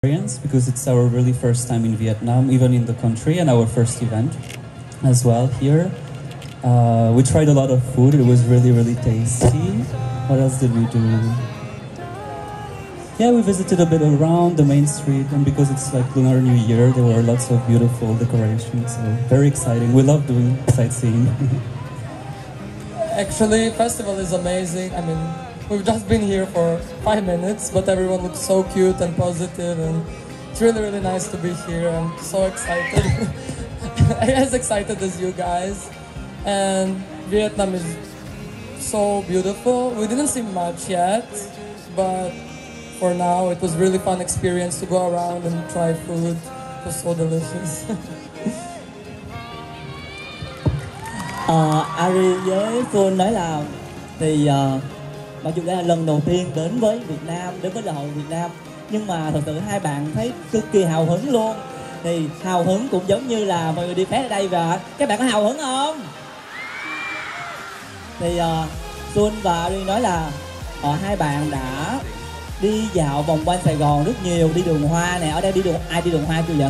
experience because it's our really first time in Vietnam, even in the country, and our first event as well here. We tried a lot of food. It was really, really tasty. What else did we do? Yeah, we visited a bit around the main street, and because it's like Lunar New Year, there were lots of beautiful decorations. So very exciting. We love doing sightseeing. Actually, festival is amazing. I mean, we've just been here for 5 minutes, but everyone looks so cute and positive, and it's really, really nice to be here. I'm so excited. As excited as you guys. And Vietnam is so beautiful. We didn't see much yet, but for now, it was really fun experience to go around and try food. It was so delicious. Ari với Phương nói là thì mặc dù đây là lần đầu tiên đến với Việt Nam, đến với lễ hội Việt Nam, nhưng mà thật sự hai bạn thấy cực kỳ hào hứng luôn. Thì hào hứng cũng giống như là mọi người đi fest ở đây, và các bạn có hào hứng không? Thì Xuân và Ari nói là hai bạn đã đi dạo vòng quanh Sài Gòn rất nhiều, đi đường hoa nè. Ở đây ai đi đường hoa chưa vậy?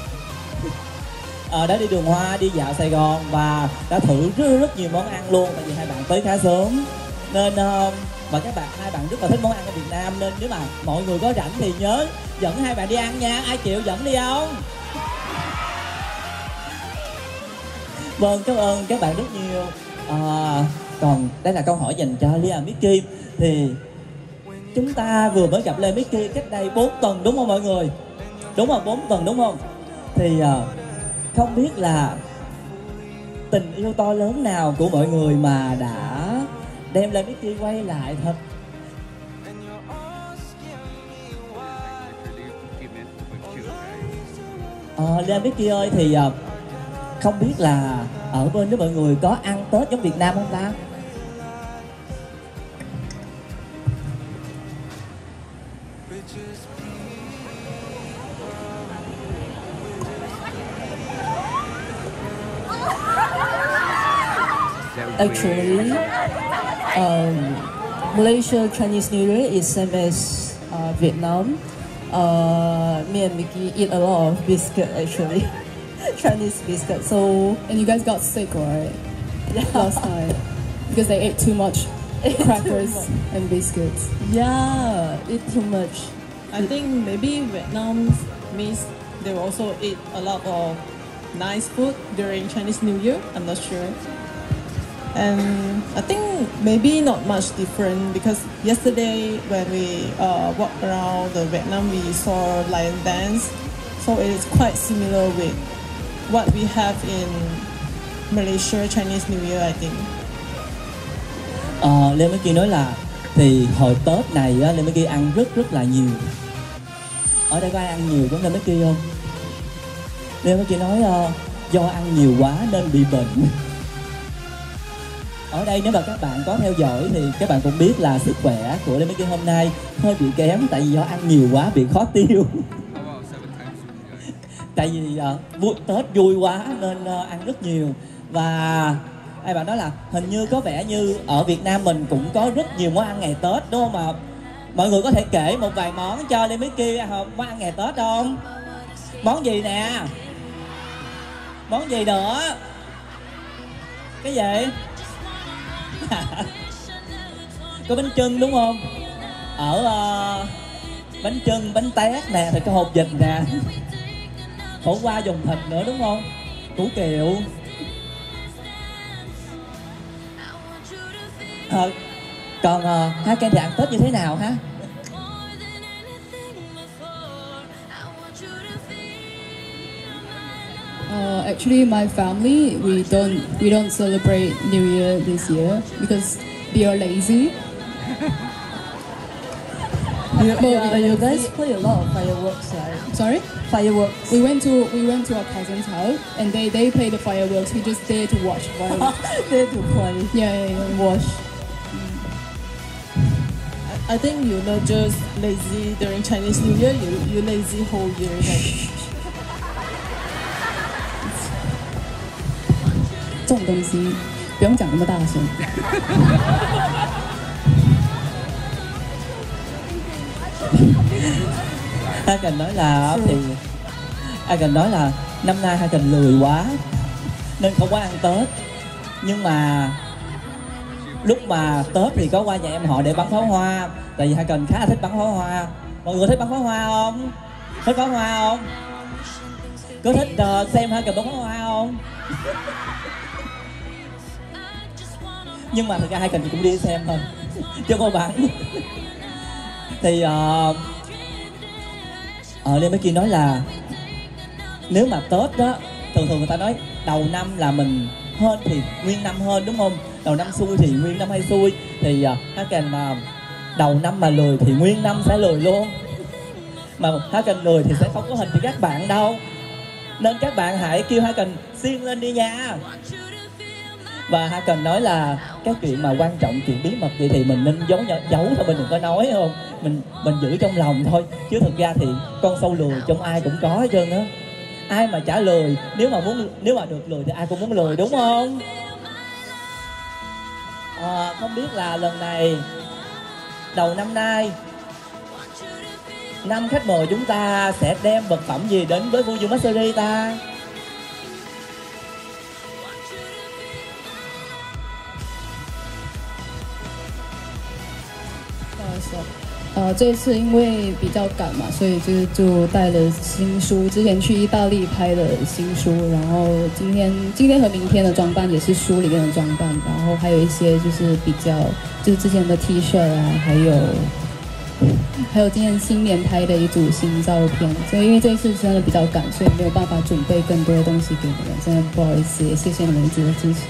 Đã đi đường hoa, đi dạo Sài Gòn và đã thử rất nhiều món ăn luôn. Tại vì hai bạn tới khá sớm nên và hai bạn rất là thích món ăn ở Việt Nam, nên nếu mà mọi người có rảnh thì nhớ dẫn hai bạn đi ăn nha. Ai chịu dẫn đi không? Vâng, cảm ơn các bạn rất nhiều. Còn đây là câu hỏi dành cho Lia Mickey. Thì chúng ta vừa mới gặp Lê Mickey cách đây 4 tuần đúng không mọi người? Đúng rồi, 4 tuần đúng không? Thì không biết là tình yêu to lớn nào của mọi người mà đã đem Lê Mickey quay lại thật. Lê Mickey ơi, thì không biết là ở bên đó mọi người có ăn Tết giống Việt Nam không ta? Actually, Malaysia Chinese New Year is same as Vietnam. Me and Mickey eat a lot of biscuit actually, Chinese biscuit. So, and you guys got sick, right? Yeah. Last time because they ate too much crackers and biscuits. Yeah, eat too much. I think maybe Vietnam means they will also eat a lot of nice food during Chinese New Year. I'm not sure. And I think maybe not much different because yesterday when we walked around the Vietnam, we saw lion dance. So it is quite similar with what we have in Malaysia Chinese New Year, I think. Lê Mỹ Kỳ nói là thì hồi Tết này á, Lê Mỹ Kỳ ăn rất là nhiều. Ở đây có ai ăn nhiều giống Lê Mỹ Kỳ không? Lê Mỹ Kỳ nói do ăn nhiều quá nên bị bệnh. Ở đây nếu mà các bạn có theo dõi thì các bạn cũng biết là sức khỏe của Lê Mỹ Kỳ hôm nay hơi bị kém, tại vì do ăn nhiều quá bị khó tiêu. Tại vì Tết vui quá nên ăn rất nhiều. Và hai bạn nói là hình như có vẻ như ở Việt Nam mình cũng có rất nhiều món ăn ngày Tết đúng không ạ? Mọi người có thể kể một vài món cho Lê Mỹ Kỳ món ăn ngày Tết không? Món gì nè? Món gì nữa? Cái gì? Có bánh chưng đúng không? Ở bánh chưng, bánh tét nè, thì có hột vịt nè, khổ qua dùng thịt nữa đúng không? Củ kiệu. Còn hai Ken thì ăn Tết như thế nào ha? Actually, my family we don't celebrate New Year this year because we are lazy. You guys play a lot of fireworks, right? Sorry? Fireworks. We went to our cousin's house and they play the fireworks. We just dare to watch fireworks. Dare to play. Yeah. Watch. I think you're not just lazy during Chinese New Year, you lazy whole year. Like. 这种东西不用讲那么大声。 Hai Cần nói là thì Hai Cần nói là năm nay Hai Cần lười quá nên không có ăn Tết. Nhưng mà lúc mà Tết thì có qua nhà em họ để bắn pháo hoa. Tại vì Hai Cần khá là thích bắn pháo hoa. Mọi người thích bắn pháo hoa không? Thích pháo hoa không? Có thích xem Hai Cần bắn pháo hoa không? Nhưng mà thực ra Hai Cần cũng đi xem thôi chứ không bắn. Thì Lê Mấy Kia nói là nếu mà Tết đó, thường người ta nói đầu năm là mình hên thì nguyên năm hên, đúng không? Đầu năm xui thì nguyên năm hay xui. Thì Hai Cần mà đầu năm mà lười thì nguyên năm sẽ lười luôn. Mà Hai Cần lười thì sẽ không có hình cho các bạn đâu. Nên các bạn hãy kêu Hai Cần siêng lên đi nha. Và Hai Cần nói là cái chuyện mà quan trọng, chuyện bí mật vậy thì mình nên giấu thôi, mình đừng có nói, không? Mình giữ trong lòng thôi. Chứ thực ra thì con sâu lười trong ai cũng có hết trơn á. Ai mà chả lười, nếu mà được lười thì ai cũng muốn lười, đúng không? Không biết là lần này đầu năm nay năm khách mời chúng ta sẽ đem vật phẩm gì đến với Fuju Mastery ta? 这次因为比较赶嘛，所以就带了新书，之前去意大利拍的新书，然后今天和明天的装扮也是书里面的装扮，然后还有一些就是比较就是之前的 T 恤啊，还有今天新年拍的一组新照片，所以因为这一次真的比较赶，所以没有办法准备更多的东西给你们，真的不好意思，也谢谢你们一直的支持。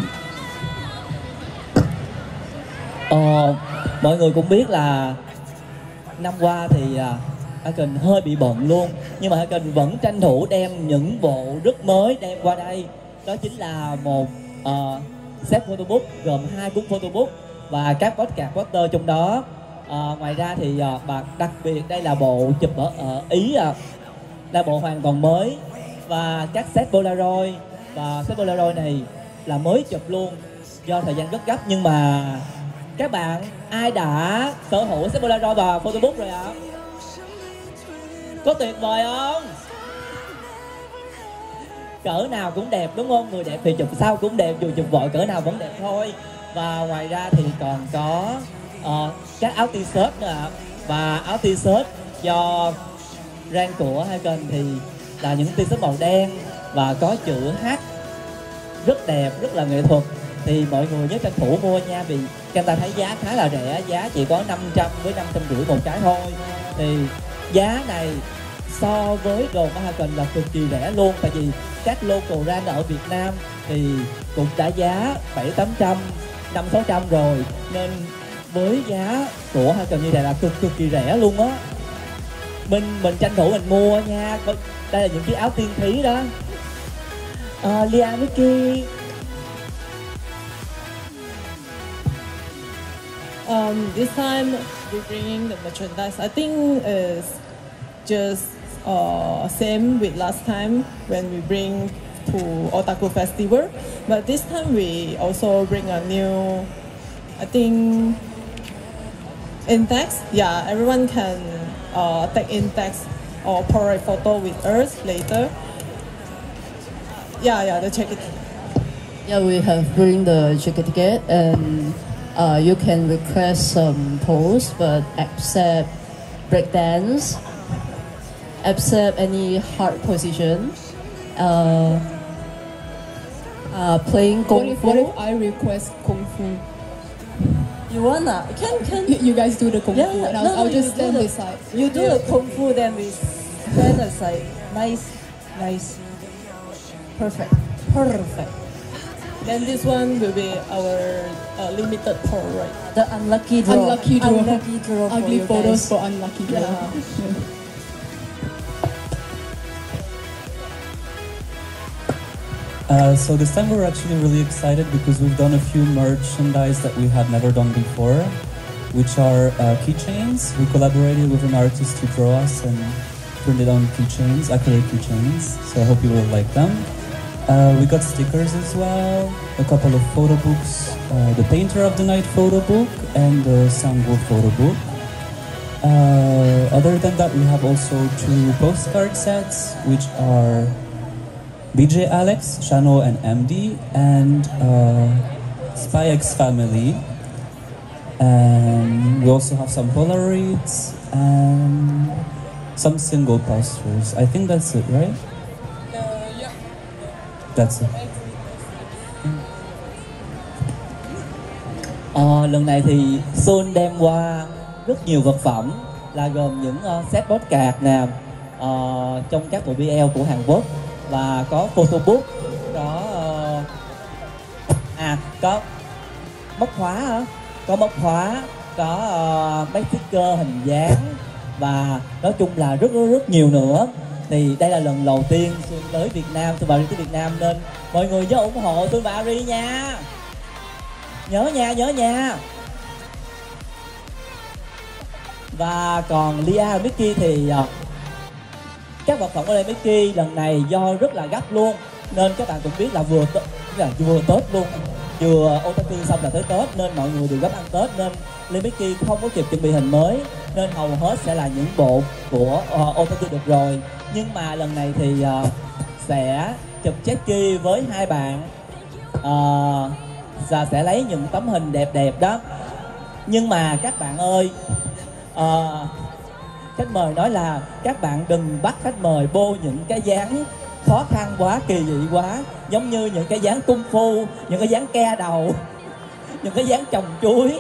Mọi người cũng biết là năm qua thì Hai Cần hơi bị bận luôn, nhưng mà Hai Cần vẫn tranh thủ đem những bộ rất mới đem qua đây. Đó chính là một set photobook gồm 2 cuốn photobook và các postcard poster trong đó. Ngoài ra thì đặc biệt đây là bộ chụp ở Ý, là bộ hoàn toàn mới, và các set Polaroid. Và set Polaroid này là mới chụp luôn do thời gian rất gấp. Nhưng mà các bạn ai đã sở hữu set Polaroid và photobook rồi ạ? Có tuyệt vời không? Cỡ nào cũng đẹp đúng không? Người đẹp thì chụp sao cũng đẹp, dù chụp vội cỡ nào vẫn đẹp thôi. Và ngoài ra thì còn có các áo t-shirt nữa ạ. Và áo t-shirt do brand của Hai Cần thì là những t-shirt màu đen và có chữ H rất đẹp, rất là nghệ thuật. Thì mọi người nhớ tranh thủ mua nha, vì người ta thấy giá khá là rẻ, giá chỉ có 500 với 550 một cái thôi. Thì giá này so với đồ của Hai Cần là cực kỳ rẻ luôn. Tại vì các local brand ở Việt Nam thì cũng đã giá 700-800, 500-600 rồi. Nên với giá của Hai Cần như này là cực kỳ rẻ luôn á. Mình tranh thủ mình mua nha. Đây là những cái áo tiên thí đó. Lia Mickey. This time we're bringing the merchandise. I think is just same with last time when we bring to Otaku Festival, but this time we also bring a new, I think, index. Yeah, everyone can take index or Polaroid photo with us later. Yeah, the check it. Yeah, we have bring the check ticket, and you can request some pose, but accept breakdance, accept any hard position, playing kung fu. What if I request kung fu? You wanna? Can You guys do the kung fu, Yeah, and no, I'll you just do stand the- beside. you do the kung fu, then we stand aside. Nice, perfect. Then this one will be our limited Polaroid. The unlucky draw. Unlucky draw. Unlucky draw for Ugly you photos guys. for unlucky draw. Yeah. So this time we're actually really excited because we've done a few merchandise that we had never done before, which are keychains. We collaborated with an artist to draw us and printed on keychains, acrylic keychains. So I hope you will like them. We got stickers as well, a couple of photo books, the Painter of the Night photo book and the Sangwoo photo book. Other than that, we have also 2 postcard sets, which are BJ Alex, Shano and MD, and Spy X Family. And we also have some Polaroids and some single posters. I think that's it, right? Yeah. That's it. Lần này thì Sun đem qua rất nhiều vật phẩm là gồm những set postcard nè, trong các bộ BL của Hàn Quốc, và có photobook, có móc khóa hả? Có móc khóa, có mấy sticker hình dáng, và nói chung là rất nhiều nữa. Thì đây là lần đầu tiên Sun tới Việt Nam, Sun và Ari tới Việt Nam, nên mọi người nhớ ủng hộ Sun và Ari nha. Nhớ nha. Và còn Lia và Mickey thì các vật phẩm của Lia Mickey lần này do rất là gấp luôn, nên các bạn cũng biết là vừa Tết luôn, vừa Otaku xong là tới Tết, nên mọi người đều gấp ăn Tết, nên Lia Mickey không có kịp chuẩn bị hình mới, nên hầu hết sẽ là những bộ của Otaku được rồi. Nhưng mà lần này thì sẽ chụp check-in với hai bạn, và sẽ lấy những tấm hình đẹp đó. Nhưng mà các bạn ơi, khách mời nói là các bạn đừng bắt khách mời bô những cái dáng khó khăn quá, kỳ dị quá, giống như những cái dáng cung phu, những cái dáng ke đầu, những cái dáng trồng chuối.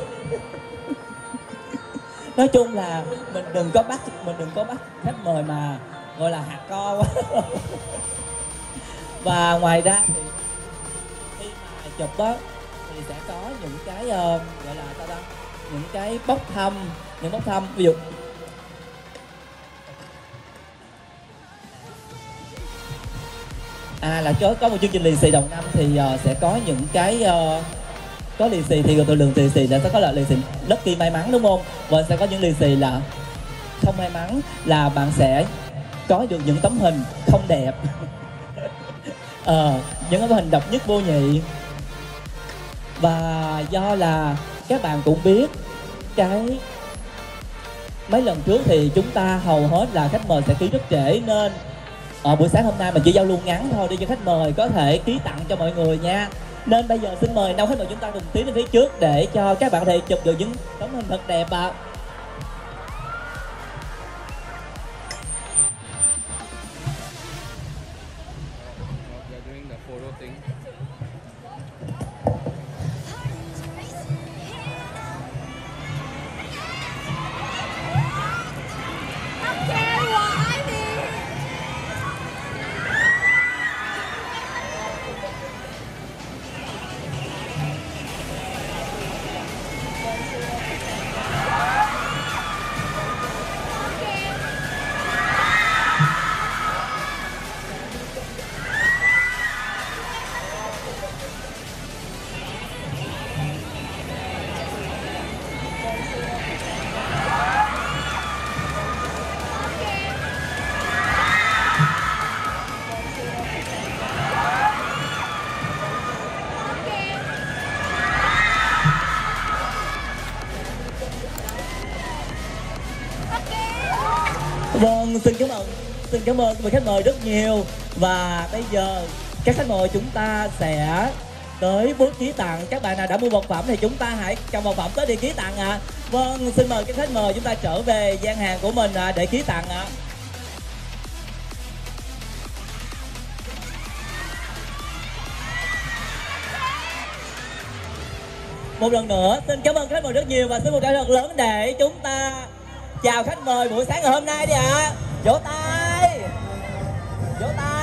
Nói chung là mình đừng có bắt khách mời mà gọi là hạt co quá. Và ngoài ra thì khi mà chụp á thì sẽ có những cái gọi là sao ta, những cái bốc thăm, ví dụ là có một chương trình lì xì đầu năm thì sẽ có những cái có lì xì thì tôi lượng lì xì là sẽ có là lì xì lucky may mắn, đúng không? Và sẽ có những lì xì là không may mắn, là bạn sẽ có được những tấm hình không đẹp. Những tấm hình độc nhất vô nhị. Và do là các bạn cũng biết cái mấy lần trước thì chúng ta hầu hết là khách mời sẽ ký rất trễ, nên buổi sáng hôm nay mình chỉ giao lưu ngắn thôi để cho khách mời có thể ký tặng cho mọi người nha. Nên bây giờ xin mời 5 khách mời chúng ta cùng tiến lên phía trước để cho các bạn có thể chụp được những tấm hình thật đẹp ạ. Vâng, xin cảm ơn quý khách mời rất nhiều. Và bây giờ các khách mời chúng ta sẽ tới booth ký tặng. Các bạn nào đã mua vật phẩm thì chúng ta hãy cầm vật phẩm tới để ký tặng ạ. Vâng, xin mời các khách mời chúng ta trở về gian hàng của mình để ký tặng ạ. Một lần nữa xin cảm ơn khách mời rất nhiều và xin một tràng thật lớn để chúng ta chào khách mời buổi sáng ngày hôm nay đi ạ. Vỗ tay.